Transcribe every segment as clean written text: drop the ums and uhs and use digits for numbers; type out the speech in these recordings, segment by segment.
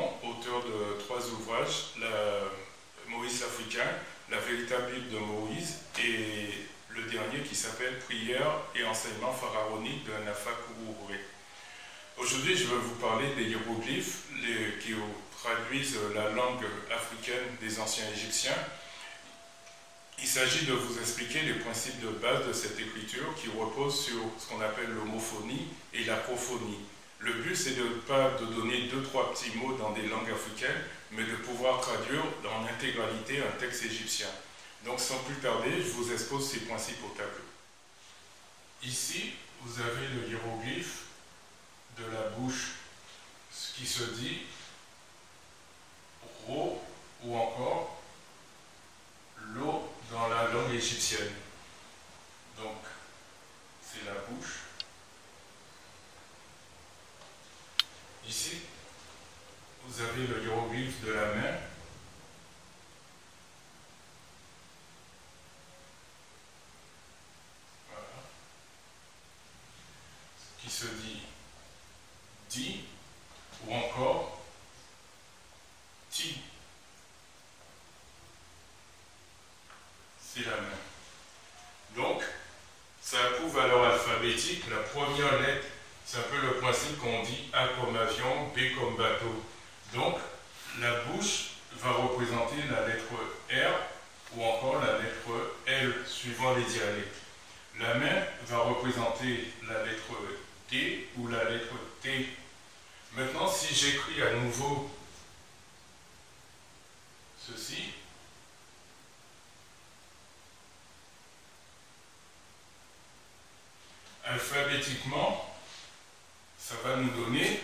Simon, auteur de 3 ouvrages, Moïse l'Africain, la véritable Bible de Moïse, et le dernier qui s'appelle Prière et enseignement pharaonique de Nafa Kourouré. Aujourd'hui, je vais vous parler des hiéroglyphes qui traduisent la langue africaine des anciens Égyptiens. Il s'agit de vous expliquer les principes de base de cette écriture qui repose sur ce qu'on appelle l'homophonie et l'acrophonie. Le but, c'est de ne pas donner 2-3 petits mots dans des langues africaines, mais de pouvoir traduire en intégralité un texte égyptien. Donc, sans plus tarder, je vous expose ces principes au tableau. Ici, vous avez le hiéroglyphe de la bouche, ce qui se dit Ro ou encore Lo dans la langue égyptienne. Donc, c'est la bouche. Ici, vous avez le hiéroglyphe de la main. Voilà. Qui se dit Di ou encore Ti. C'est la main. Donc, ça approuve à l'heure alphabétique. La première lettre, c'est un peu le principe qu'on dit A comme avion, B comme bateau. Donc, la bouche va représenter la lettre R ou encore la lettre L, suivant les dialectes. La main va représenter la lettre D ou la lettre T. Maintenant, si j'écris à nouveau ceci, alphabétiquement, ça va nous donner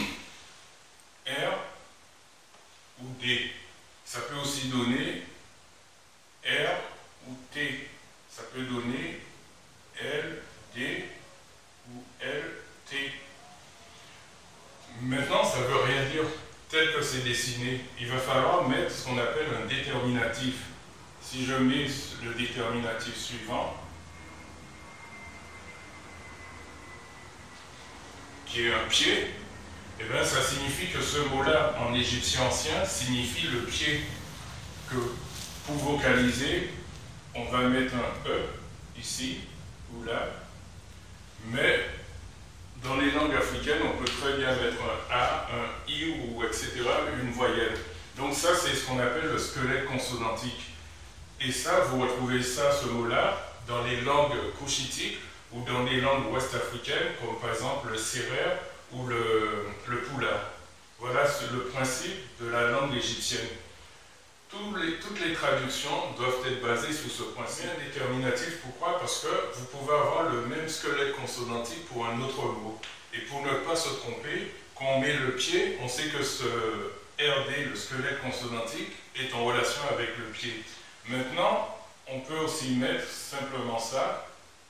R ou D. Ça peut aussi donner R ou T. Ça peut donner L, D ou L, T. Maintenant, ça ne veut rien dire tel que c'est dessiné. Il va falloir mettre ce qu'on appelle un déterminatif. Si je mets le déterminatif suivant, qui est un pied, et bien ça signifie que ce mot-là, en égyptien ancien, signifie le pied. Que pour vocaliser, on va mettre un E, ici, ou là, mais dans les langues africaines, on peut très bien mettre un A, un I, ou etc., une voyelle. Donc ça, c'est ce qu'on appelle le squelette consonantique. Et ça, vous retrouvez ça, ce mot-là, dans les langues couchitiques, ou dans les langues ouest-africaines, comme par exemple le sérère ou le poula. Voilà le principe de la langue égyptienne. Toutes les traductions doivent être basées sur ce principe déterminatif. Pourquoi? Parce que vous pouvez avoir le même squelette consonantique pour un autre mot. Et pour ne pas se tromper, quand on met le pied, on sait que ce RD, le squelette consonantique, est en relation avec le pied. Maintenant, on peut aussi mettre simplement ça,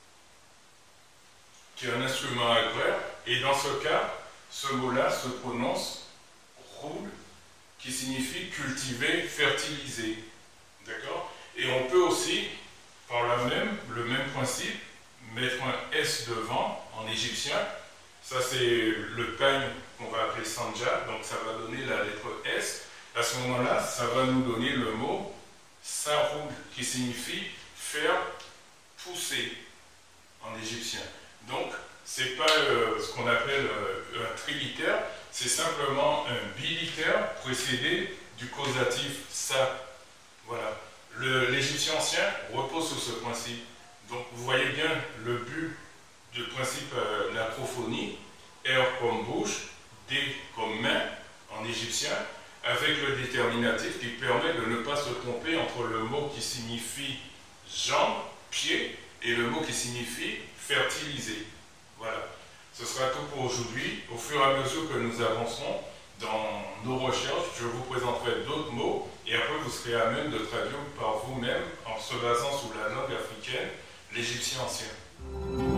qui est un instrument agraire, et dans ce cas, ce mot-là se prononce roule, qui signifie cultiver, fertiliser. D'accord? Et on peut aussi, par le même principe, mettre un S devant, en égyptien. Ça, c'est le pagne qu'on va appeler sanja, donc ça va donner la lettre S. À ce moment-là, ça va nous donner le mot saroul, qui signifie faire pousser, en égyptien. Donc, ce n'est pas ce qu'on appelle un trilitère, c'est simplement un bilitère précédé du causatif sa. Voilà. L'égyptien ancien repose sur ce principe. Donc, vous voyez bien le but du principe l'acrophonie, R comme bouche, D comme main en égyptien, avec le déterminatif qui permet de ne pas se tromper entre le mot qui signifie jambe, pied, et le mot qui signifie fertiliser. Voilà. Ce sera tout pour aujourd'hui. Au fur et à mesure que nous avancerons dans nos recherches, je vous présenterai d'autres mots et après vous serez à même de traduire par vous-même en se basant sur la langue africaine, l'égyptien ancien.